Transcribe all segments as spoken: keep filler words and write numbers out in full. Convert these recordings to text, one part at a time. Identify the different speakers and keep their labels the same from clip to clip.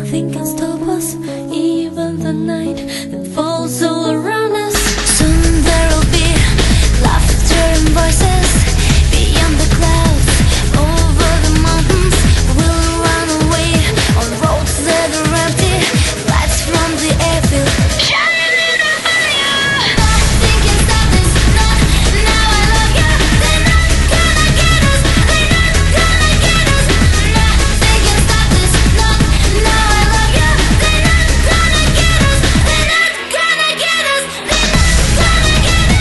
Speaker 1: Nothing can stop us, even the night that falls all around us. Soon there'll be laughter and voices beyond the clouds, over the mountains. We'll run away on roads that are empty, lights from the airfield shining in the fire. Nothing can stop this, not now I love you. They're not gonna get us, they're not gonna get us. Nothing can stop this, not now I love you. They're not gonna get us, they're not gonna get us. They're not gonna get us.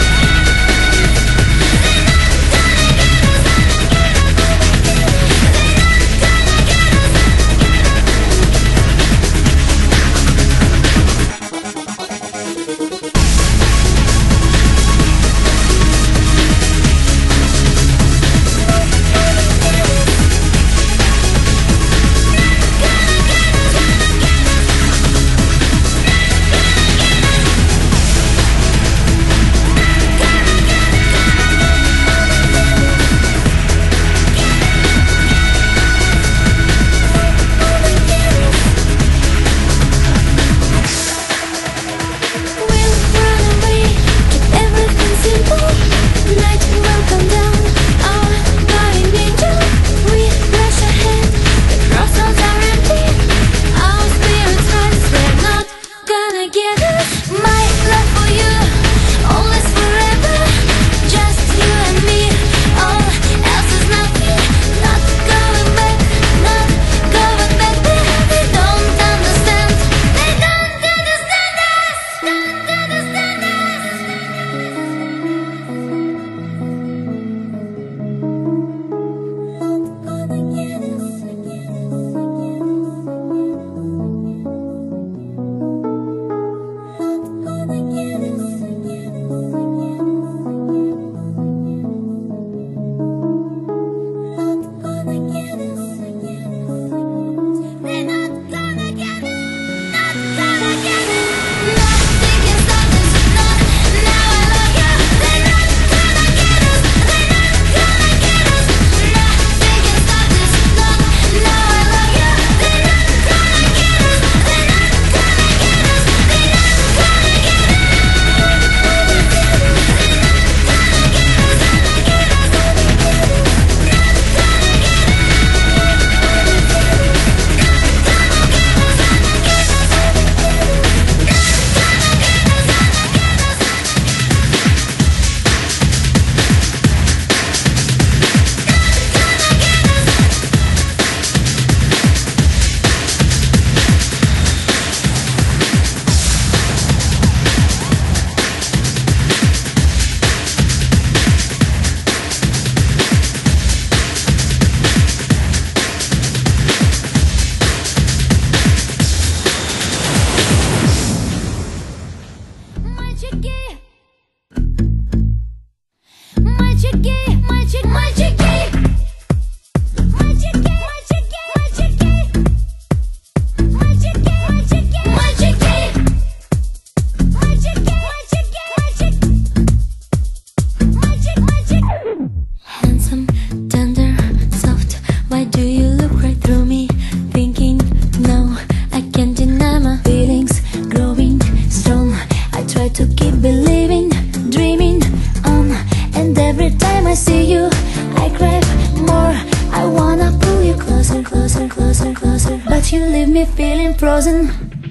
Speaker 1: Handsome, tender, soft, why do you look right through me? Thinking, no, I can't deny my feelings growing strong. I try to keep believing, dreaming on, and every time I see you, I crave more. I wanna pull you closer, closer, closer, closer, but you leave me feeling frozen.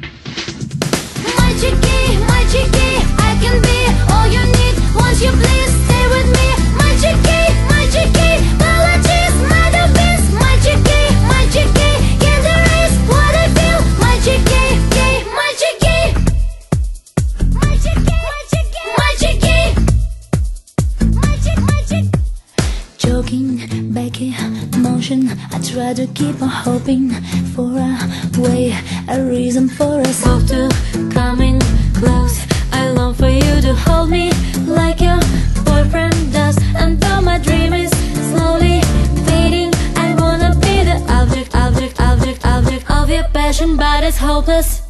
Speaker 1: My chicky, my chicky, I can be all you need. Won't you please stay with me? My chicky, my chicky, apologies, my the best. My chicky, my chicky, can't erase what I feel. My chicky, my chicky, my chicky, my chicky, my chicky, my chick, my chick. Joking, Becky, motion. I try to keep on hoping for a way, a reason for us both to coming close. I long for you to hold me like your boyfriend does. And though my dream is slowly fading, I wanna be the object, object, object, object of your passion, but it's hopeless.